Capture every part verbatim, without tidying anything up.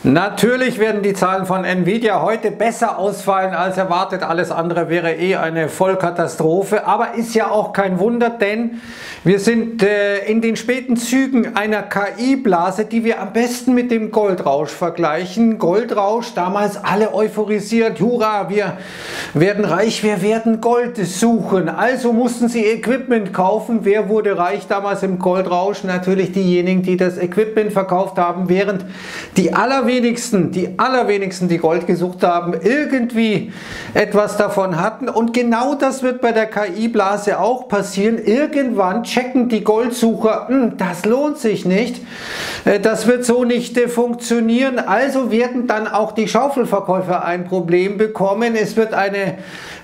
Natürlich werden die Zahlen von Nvidia heute besser ausfallen als erwartet. Alles andere wäre eh eine Vollkatastrophe. Aber ist ja auch kein Wunder, denn wir sind äh, in den späten Zügen einer K I-Blase, die wir am besten mit dem Goldrausch vergleichen. Goldrausch, damals alle euphorisiert. Hurra, wir werden reich, wir werden Gold suchen. Also mussten sie Equipment kaufen. Wer wurde reich damals im Goldrausch? Natürlich diejenigen, die das Equipment verkauft haben, während die allerwenigsten wenigsten, die allerwenigsten, die Gold gesucht haben, irgendwie etwas davon hatten. Und genau das wird bei der K I-Blase auch passieren. Irgendwann checken die Goldsucher, das lohnt sich nicht, das wird so nicht funktionieren. Also werden dann auch die Schaufelverkäufer ein Problem bekommen. Es wird eine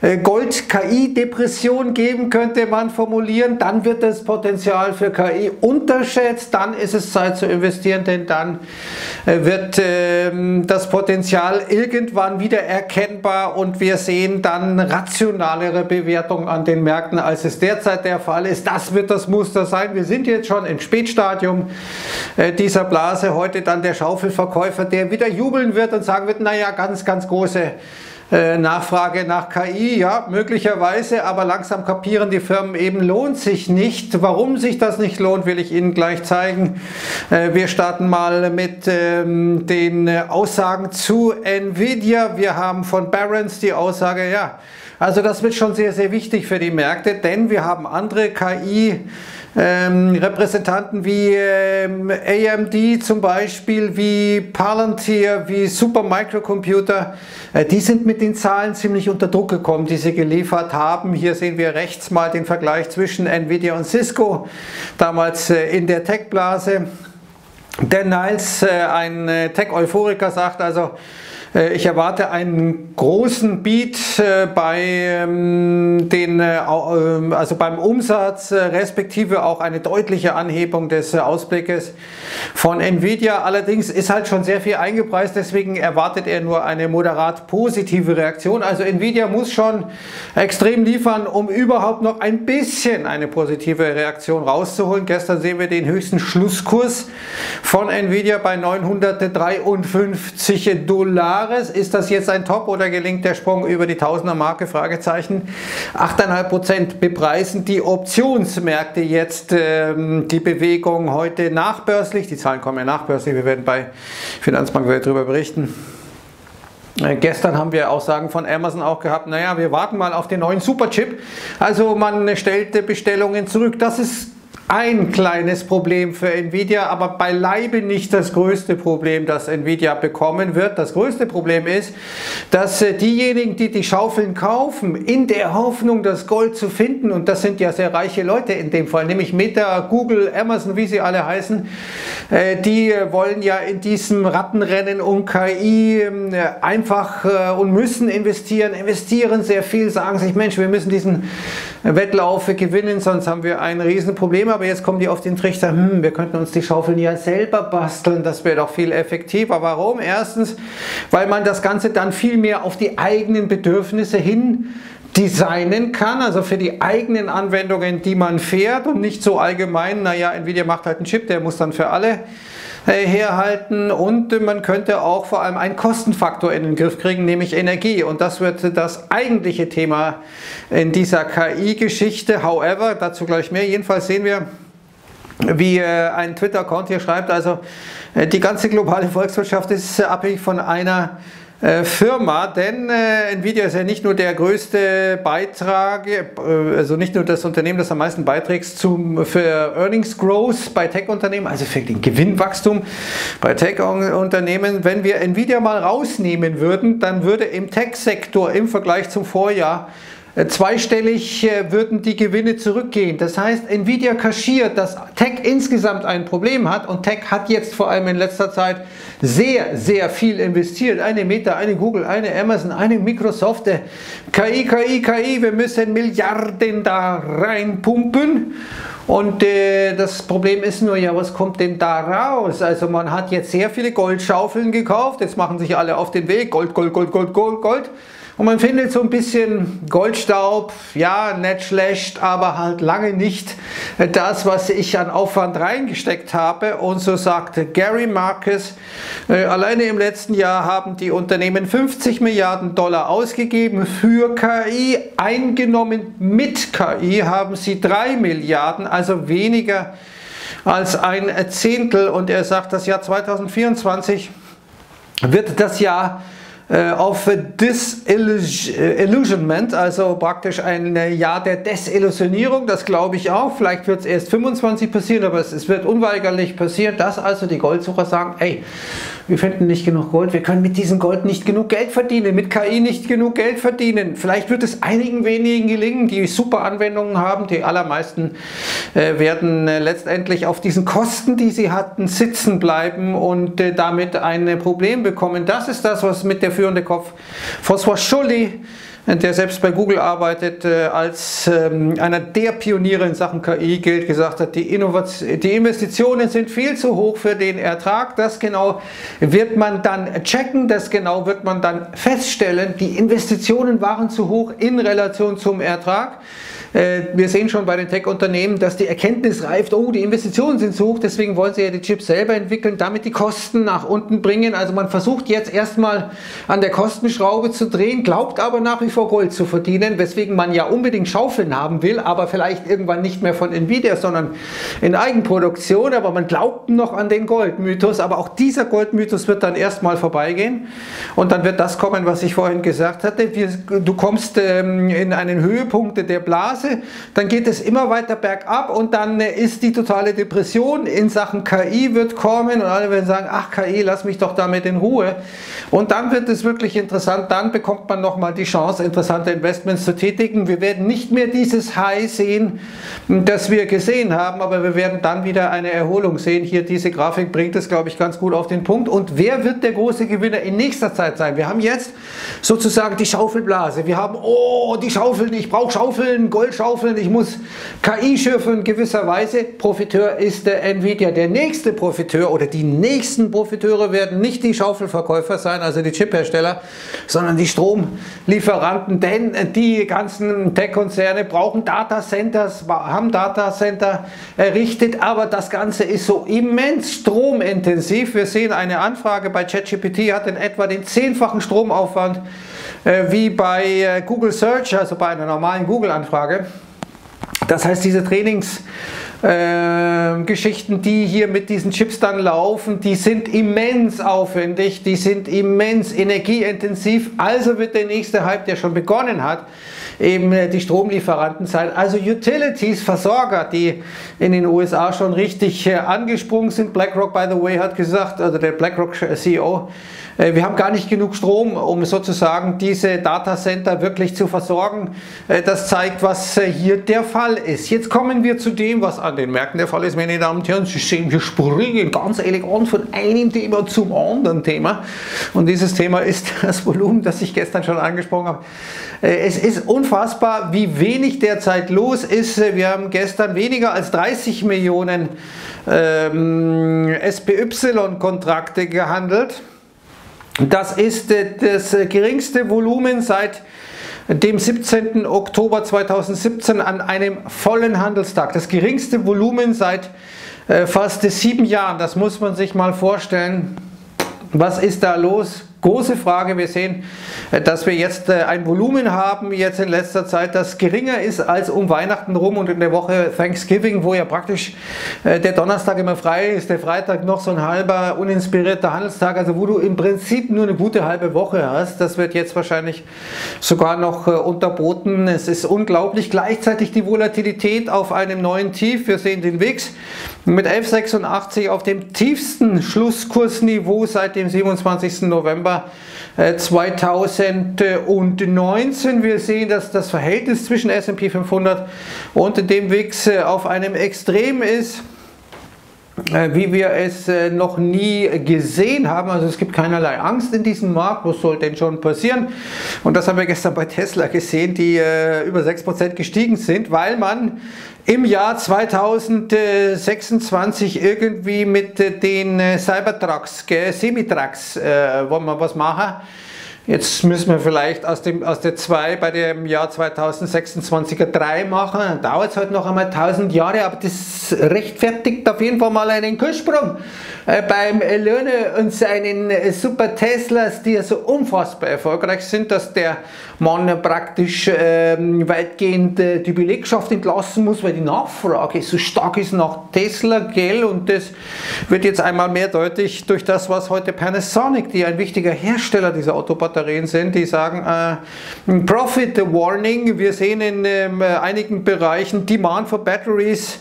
Gold-K I-Depression geben, könnte man formulieren. Dann wird das Potenzial für K I unterschätzt. Dann ist es Zeit zu investieren, denn dann wird das Potenzial irgendwann wieder erkennbar und wir sehen dann rationalere Bewertungen an den Märkten, als es derzeit der Fall ist. Das wird das Muster sein. Wir sind jetzt schon im Spätstadium dieser Blase. Heute dann der Schaufelverkäufer, der wieder jubeln wird und sagen wird, naja, ganz, ganz große Nachfrage nach K I, ja, möglicherweise, aber langsam kapieren die Firmen eben, lohnt sich nicht. Warum sich das nicht lohnt, will ich Ihnen gleich zeigen. Wir starten mal mit ähm, den Aussagen zu Nvidia. Wir haben von Barron's die Aussage, ja, also das wird schon sehr, sehr wichtig für die Märkte, denn wir haben andere K I Ähm, Repräsentanten wie ähm, A M D zum Beispiel, wie Palantir, wie Supermicrocomputer, äh, die sind mit den Zahlen ziemlich unter Druck gekommen, die sie geliefert haben. Hier sehen wir rechts mal den Vergleich zwischen Nvidia und Cisco, damals äh, in der Tech-Blase. Der Niles, äh, ein äh, Tech-Euphoriker, sagt also, ich erwarte einen großen Beat bei den, also beim Umsatz, respektive auch eine deutliche Anhebung des Ausblickes von Nvidia. Allerdings ist halt schon sehr viel eingepreist, deswegen erwartet er nur eine moderat positive Reaktion. Also Nvidia muss schon extrem liefern, um überhaupt noch ein bisschen eine positive Reaktion rauszuholen. Gestern sehen wir den höchsten Schlusskurs von Nvidia bei neunhundertdreiundfünfzig Dollar. Ist das jetzt ein Top oder gelingt der Sprung über die Tausender-Marke? Fragezeichen. acht Komma fünf Prozent bepreisen die Optionsmärkte jetzt ähm, die Bewegung heute nachbörslich. Die Zahlen kommen ja nachbörslich. Wir werden bei Finanzbank darüber berichten. Äh, gestern haben wir Aussagen von Amazon auch gehabt, naja, wir warten mal auf den neuen Superchip. Also man stellte Bestellungen zurück. Das ist ein kleines Problem für Nvidia, aber beileibe nicht das größte Problem, das Nvidia bekommen wird. Das größte Problem ist, dass diejenigen, die die Schaufeln kaufen, in der Hoffnung, das Gold zu finden, und das sind ja sehr reiche Leute in dem Fall, nämlich Meta, Google, Amazon, wie sie alle heißen, die wollen ja in diesem Rattenrennen um K I einfach und müssen investieren, investieren sehr viel, sagen sich, Mensch, wir müssen diesen Wettlauf gewinnen, sonst haben wir ein Riesenproblem. Aber jetzt kommen die auf den Trichter, hm, wir könnten uns die Schaufeln ja selber basteln, das wäre doch viel effektiver. Warum? Erstens, weil man das Ganze dann viel mehr auf die eigenen Bedürfnisse hin designen kann, also für die eigenen Anwendungen, die man fährt und nicht so allgemein, naja, Nvidia macht halt einen Chip, der muss dann für alle herhalten, und man könnte auch vor allem einen Kostenfaktor in den Griff kriegen, nämlich Energie, und das wird das eigentliche Thema in dieser K I-Geschichte. However, dazu gleich mehr. Jedenfalls sehen wir, wie ein Twitter-Account hier schreibt, also die ganze globale Volkswirtschaft ist abhängig von einer Firma, denn äh, Nvidia ist ja nicht nur der größte Beitrag, äh, also nicht nur das Unternehmen, das am meisten beiträgt zum, für Earnings Growth bei Tech-Unternehmen, also für den Gewinnwachstum bei Tech-Unternehmen. Wenn wir Nvidia mal rausnehmen würden, dann würde im Tech-Sektor im Vergleich zum Vorjahr zweistellig würden die Gewinne zurückgehen. Das heißt, Nvidia kaschiert, dass Tech insgesamt ein Problem hat, und Tech hat jetzt vor allem in letzter Zeit sehr, sehr viel investiert. Eine Meta, eine Google, eine Amazon, eine Microsoft. K I, K I, K I, wir müssen Milliarden da reinpumpen. Und äh, das Problem ist nur, ja, was kommt denn da raus? Also man hat jetzt sehr viele Goldschaufeln gekauft, jetzt machen sich alle auf den Weg, Gold, Gold, Gold, Gold, Gold, Gold. Und man findet so ein bisschen Goldstaub, ja, nicht schlecht, aber halt lange nicht das, was ich an Aufwand reingesteckt habe. Und so sagte Gary Marcus, äh, alleine im letzten Jahr haben die Unternehmen fünfzig Milliarden Dollar ausgegeben für K I, eingenommen mit K I haben sie drei Milliarden, also weniger als ein Zehntel. Und er sagt, das Jahr zweitausendvierundzwanzig wird das Jahr auf Disillusionment, also praktisch ein Jahr der Desillusionierung, das glaube ich auch. Vielleicht wird es erst fünfundzwanzig passieren, aber es, es wird unweigerlich passieren, dass also die Goldsucher sagen, ey, wir finden nicht genug Gold, wir können mit diesem Gold nicht genug Geld verdienen, mit K I nicht genug Geld verdienen. Vielleicht wird es einigen wenigen gelingen, die super Anwendungen haben, die allermeisten äh, werden äh, letztendlich auf diesen Kosten, die sie hatten, sitzen bleiben und äh, damit ein Problem bekommen. Das ist das, was mit der führende Kopf François Chollet, der selbst bei Google arbeitet, als ähm, einer der Pioniere in Sachen K I gilt, gesagt hat, die, Innovation, die Investitionen sind viel zu hoch für den Ertrag. Das genau wird man dann checken, das genau wird man dann feststellen. Die Investitionen waren zu hoch in Relation zum Ertrag. Wir sehen schon bei den Tech-Unternehmen, dass die Erkenntnis reift, oh, die Investitionen sind zu hoch, deswegen wollen sie ja die Chips selber entwickeln, damit die Kosten nach unten bringen. Also man versucht jetzt erstmal an der Kostenschraube zu drehen, glaubt aber nach wie vor Gold zu verdienen, weswegen man ja unbedingt Schaufeln haben will, aber vielleicht irgendwann nicht mehr von Nvidia, sondern in Eigenproduktion. Aber man glaubt noch an den Goldmythos, aber auch dieser Goldmythos wird dann erstmal vorbeigehen und dann wird das kommen, was ich vorhin gesagt hatte. Du kommst in einen Höhepunkt der Blase, dann geht es immer weiter bergab und dann ist die totale Depression in Sachen K I wird kommen und alle werden sagen, ach K I, lass mich doch damit in Ruhe. Und dann wird es wirklich interessant, dann bekommt man nochmal die Chance, interessante Investments zu tätigen. Wir werden nicht mehr dieses High sehen, das wir gesehen haben, aber wir werden dann wieder eine Erholung sehen. Hier diese Grafik bringt es, glaube ich, ganz gut auf den Punkt. Und wer wird der große Gewinner in nächster Zeit sein? Wir haben jetzt sozusagen die Schaufelblase. Wir haben, oh, die Schaufeln, ich brauche Schaufeln, Goldschaufeln, ich muss K I schürfen, gewisserweise. Profiteur ist der Nvidia. Der nächste Profiteur oder die nächsten Profiteure werden nicht die Schaufelverkäufer sein, also die Chiphersteller, sondern die Stromlieferanten, denn die ganzen Tech-Konzerne brauchen Datacenters, haben Datacenter errichtet, aber das Ganze ist so immens stromintensiv. Wir sehen eine Anfrage bei ChatGPT hat in etwa den zehnfachen Stromaufwand äh, wie bei äh, Google Search, also bei einer normalen Google-Anfrage. Das heißt, diese Trainings Äh, Geschichten, die hier mit diesen Chips dann laufen, die sind immens aufwendig, die sind immens energieintensiv, also wird der nächste Hype, der schon begonnen hat, eben die Stromlieferanten sein, also Utilities, Versorger, die in den U S A schon richtig äh, angesprungen sind. BlackRock, by the way, hat gesagt, also der BlackRock C E O, äh, wir haben gar nicht genug Strom, um sozusagen diese Datacenter wirklich zu versorgen. Äh, das zeigt, was äh, hier der Fall ist. Jetzt kommen wir zu dem, was an den Märkten der Fall ist, meine Damen und Herren. Sie sehen, wir springen ganz elegant von einem Thema zum anderen Thema. Und dieses Thema ist das Volumen, das ich gestern schon angesprochen habe. Es ist unfassbar, wie wenig derzeit los ist. Wir haben gestern weniger als dreißig Millionen ähm, S P Y-Kontrakte gehandelt. Das ist das geringste Volumen seit dem siebzehnten Oktober zweitausendsiebzehn an einem vollen Handelstag. Das geringste Volumen seit äh, fast sieben Jahren. Das muss man sich mal vorstellen. Was ist da los? Große Frage. Wir sehen, dass wir jetzt ein Volumen haben, jetzt in letzter Zeit, das geringer ist als um Weihnachten rum und in der Woche Thanksgiving, wo ja praktisch der Donnerstag immer frei ist, der Freitag noch so ein halber uninspirierter Handelstag, also wo du im Prinzip nur eine gute halbe Woche hast. Das wird jetzt wahrscheinlich sogar noch unterboten. Es ist unglaublich. Gleichzeitig die Volatilität auf einem neuen Tief. Wir sehen den W I X mit elf Komma sechsundachtzig auf dem tiefsten Schlusskursniveau seit dem siebenundzwanzigsten November zweitausendneunzehn. Wir sehen, dass das Verhältnis zwischen S und P fünfhundert und dem W I X auf einem Extrem ist. wie wir es noch nie gesehen haben. Also es gibt keinerlei Angst in diesem Markt. Was soll denn schon passieren? Und das haben wir gestern bei Tesla gesehen, die äh, über sechs Prozent gestiegen sind, weil man im Jahr zweitausendsechsundzwanzig irgendwie mit den Cybertrucks, Semitrucks, äh, wollen wir was machen. Jetzt müssen wir vielleicht aus, dem, aus der zwei bei dem Jahr zweitausendsechsundzwanziger drei machen, dann dauert es halt noch einmal tausend Jahre, aber das rechtfertigt auf jeden Fall mal einen Kurssprung äh, beim Elon und seinen äh, Super Teslas, die ja so unfassbar erfolgreich sind, dass der Mann praktisch äh, weitgehend äh, die Belegschaft entlassen muss, weil die Nachfrage so stark ist nach Tesla, gell, und das wird jetzt einmal mehr deutlich durch das, was heute Panasonic, die ein wichtiger Hersteller dieser Autobatterien sind, die sagen, äh, Profit Warning, wir sehen in äh, einigen Bereichen Demand for Batteries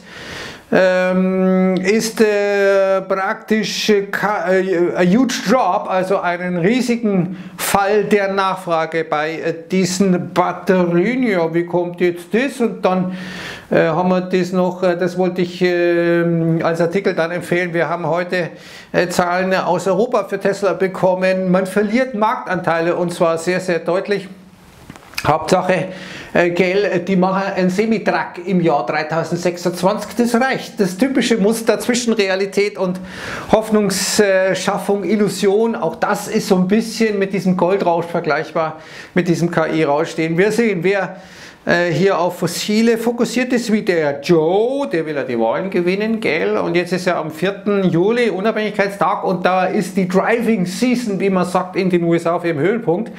ähm, ist äh, praktisch äh, a huge drop, also einen riesigen Fall der Nachfrage bei äh, diesen Batterien. Ja, wie kommt jetzt das? Und dann äh, haben wir das noch, äh, das wollte ich äh, als Artikel dann empfehlen. Wir haben heute äh, Zahlen aus Europa für Tesla bekommen. Man verliert Marktanteile und zwar sehr, sehr deutlich. Hauptsache, äh, gell, die machen einen Semitruck im Jahr dreitausendsechsundzwanzig, das reicht. Das typische Muster zwischen Realität und Hoffnungsschaffung, Illusion, auch das ist so ein bisschen mit diesem Goldrausch vergleichbar, mit diesem K I-Rausch, den wir sehen. Wer äh, hier auf Fossile fokussiert ist, wie der Joe, der will ja die Wahlen gewinnen, gell? Und jetzt ist ja am vierten Juli Unabhängigkeitstag und da ist die Driving Season, wie man sagt, in den U S A auf ihrem Höhepunkt.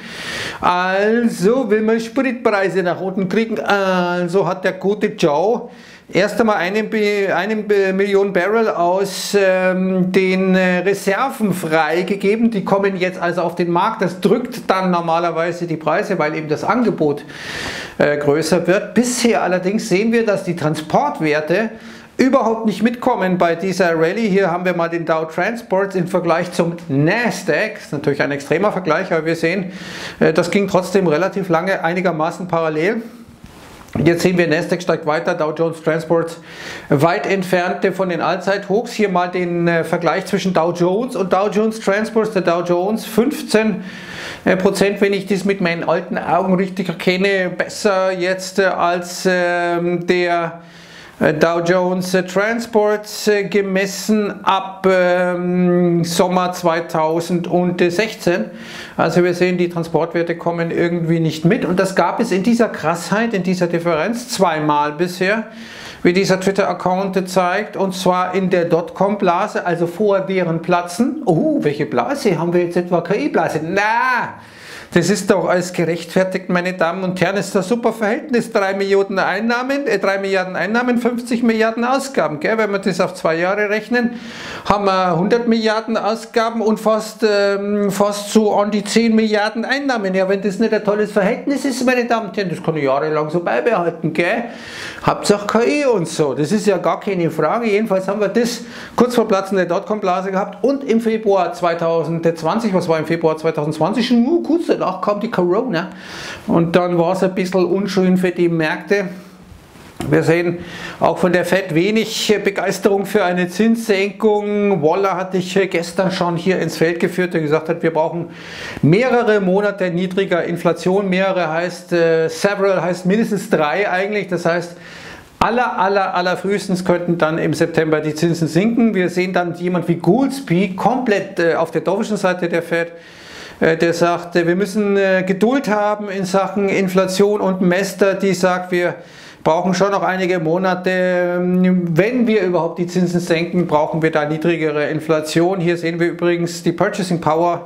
Also will man Spritpreise nach unten kriegen, also hat der gute Joe erst einmal eine, eine Million Barrel aus ähm, den Reserven freigegeben. Die kommen jetzt also auf den Markt. Das drückt dann normalerweise die Preise, weil eben das Angebot äh, größer wird. Bisher allerdings sehen wir, dass die Transportwerte überhaupt nicht mitkommen bei dieser Rallye. Hier haben wir mal den Dow Transports im Vergleich zum Nasdaq. Das ist natürlich ein extremer Vergleich, aber wir sehen, äh, das ging trotzdem relativ lange einigermaßen parallel. Jetzt sehen wir, Nasdaq steigt weiter, Dow Jones Transports weit entfernte von den Allzeithochs. Hier mal den äh, Vergleich zwischen Dow Jones und Dow Jones Transports. Der Dow Jones fünfzehn Prozent, wenn ich das mit meinen alten Augen richtig erkenne, besser jetzt äh, als äh, der Dow Jones Transports gemessen ab ähm, Sommer zweitausendsechzehn. Also wir sehen, die Transportwerte kommen irgendwie nicht mit und das gab es in dieser Krassheit, in dieser Differenz zweimal bisher, wie dieser Twitter-Account zeigt, und zwar in der Dotcom-Blase, also vor deren Platzen. Oh, welche Blase? Haben wir jetzt etwa K I-Blase? Na! Das ist doch alles gerechtfertigt, meine Damen und Herren. Das ist ein super Verhältnis. drei Milliarden Einnahmen, äh, drei Milliarden Einnahmen, fünfzig Milliarden Ausgaben. Gell? Wenn wir das auf zwei Jahre rechnen, haben wir hundert Milliarden Ausgaben und fast, ähm, fast so an die zehn Milliarden Einnahmen. Ja, wenn das nicht ein tolles Verhältnis ist, meine Damen und Herren, das kann ich jahrelang so beibehalten. Gell? Hauptsache K I und so. Das ist ja gar keine Frage. Jedenfalls haben wir das kurz vor Platzen der Dotcom-Blase gehabt und im Februar zweitausendzwanzig, was war im Februar zweitausendzwanzig? Nur kurz danach kam die Corona und dann war es ein bisschen unschön für die Märkte. Wir sehen auch von der Fed wenig Begeisterung für eine Zinssenkung. Waller hatte ich gestern schon hier ins Feld geführt, der gesagt hat, wir brauchen mehrere Monate niedriger Inflation. Mehrere heißt, äh, several heißt mindestens drei eigentlich, das heißt, Aller, aller, aller frühestens könnten dann im September die Zinsen sinken. Wir sehen dann jemand wie Goolsbee komplett äh, auf der dovish Seite der Fed, äh, der sagt, äh, wir müssen äh, Geduld haben in Sachen Inflation, und Mester, die sagt, wir brauchen schon noch einige Monate. Wenn wir überhaupt die Zinsen senken, brauchen wir da niedrigere Inflation. Hier sehen wir übrigens die Purchasing Power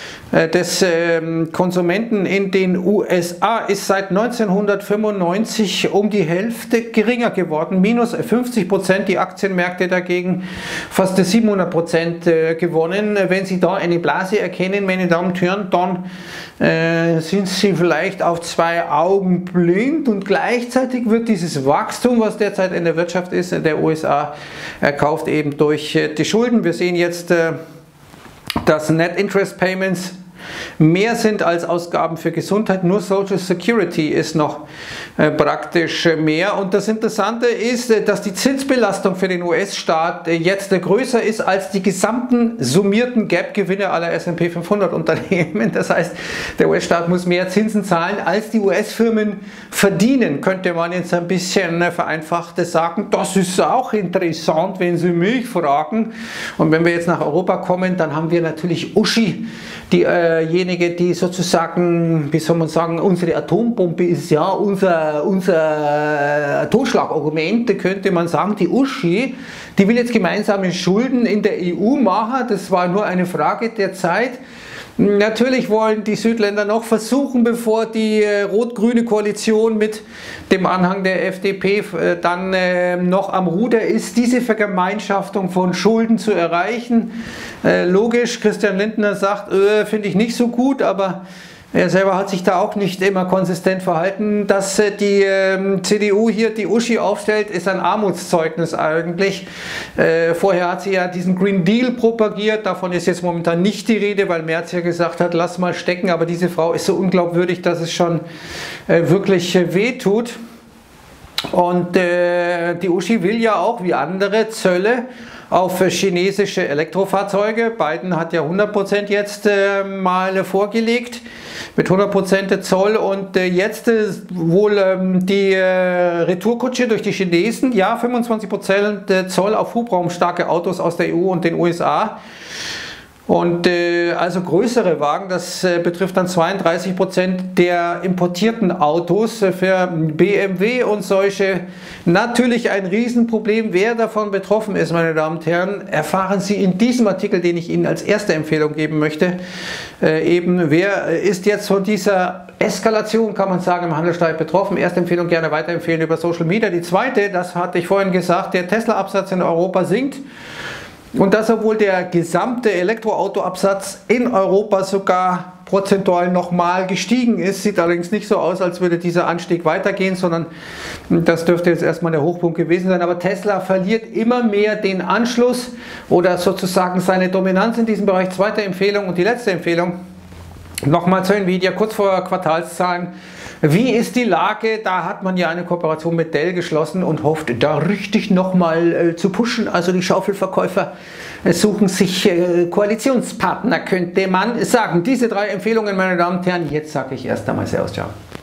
des Konsumenten in den U S A ist seit neunzehnhundertfünfundneunzig um die Hälfte geringer geworden, minus fünfzig Prozent, die Aktienmärkte dagegen fast siebenhundert Prozent gewonnen. Wenn Sie da eine Blase erkennen, meine Damen und Herren, dann äh, sind Sie vielleicht auf zwei Augen blind, und gleichzeitig wird dieses Wachstum, was derzeit in der Wirtschaft ist, in der U S A, erkauft eben durch die Schulden. Wir sehen jetzt, äh, dass Net Interest Payments mehr sind als Ausgaben für Gesundheit. Nur Social Security ist noch äh, praktisch mehr. Und das Interessante ist, äh, dass die Zinsbelastung für den U S-Staat äh, jetzt äh, größer ist als die gesamten summierten Gap-Gewinne aller S und P fünfhundert Unternehmen. Das heißt, der U S-Staat muss mehr Zinsen zahlen, als die U S-Firmen verdienen, könnte man jetzt ein bisschen äh, vereinfacht sagen. Das ist auch interessant, wenn Sie mich fragen. Und wenn wir jetzt nach Europa kommen, dann haben wir natürlich Uschi, diejenige, äh die sozusagen, wie soll man sagen, unsere Atombombe ist, ja, unser, unser Totschlagargument, könnte man sagen. Die Uschi, die will jetzt gemeinsame Schulden in der E U machen, das war nur eine Frage der Zeit. Natürlich wollen die Südländer noch versuchen, bevor die äh, rot-grüne Koalition mit dem Anhang der F D P äh, dann äh, noch am Ruder ist, diese Vergemeinschaftung von Schulden zu erreichen. Äh, logisch, Christian Lindner sagt, äh, finde ich nicht so gut, aber er selber hat sich da auch nicht immer konsistent verhalten. Dass äh, die äh, C D U hier die Uschi aufstellt, ist ein Armutszeugnis eigentlich. Äh, vorher hat sie ja diesen Green Deal propagiert, davon ist jetzt momentan nicht die Rede, weil Merz ja gesagt hat, lass mal stecken, aber diese Frau ist so unglaubwürdig, dass es schon äh, wirklich äh, weh tut. Und äh, die Uschi will ja auch wie andere Zölle auf chinesische Elektrofahrzeuge. Biden hat ja hundert Prozent jetzt äh, mal vorgelegt mit hundert Prozent Zoll und äh, jetzt äh, wohl ähm, die äh, Retourkutsche durch die Chinesen, ja, fünfundzwanzig Prozent Zoll auf hubraumstarke Autos aus der E U und den U S A. Und äh, also größere Wagen, das äh, betrifft dann zweiunddreißig Prozent der importierten Autos äh, für B M W und solche. Natürlich ein Riesenproblem. Wer davon betroffen ist, meine Damen und Herren, erfahren Sie in diesem Artikel, den ich Ihnen als erste Empfehlung geben möchte. Äh, eben, wer ist jetzt von dieser Eskalation, kann man sagen, im Handelsstreit betroffen? Erste Empfehlung, gerne weiterempfehlen über Social Media. Die zweite, das hatte ich vorhin gesagt, der Tesla-Absatz in Europa sinkt. Und das, obwohl der gesamte Elektroautoabsatz in Europa sogar prozentual nochmal gestiegen ist. Sieht allerdings nicht so aus, als würde dieser Anstieg weitergehen, sondern das dürfte jetzt erstmal der Hochpunkt gewesen sein. Aber Tesla verliert immer mehr den Anschluss oder sozusagen seine Dominanz in diesem Bereich. Zweite Empfehlung und die letzte Empfehlung. Nochmal zu Nvidia, kurz vor Quartalszahlen. Wie ist die Lage? Da hat man ja eine Kooperation mit Dell geschlossen und hofft, da richtig nochmal äh, zu pushen. Also die Schaufelverkäufer äh, suchen sich äh, Koalitionspartner, könnte man sagen. Diese drei Empfehlungen, meine Damen und Herren, jetzt sage ich erst einmal Servus, ciao.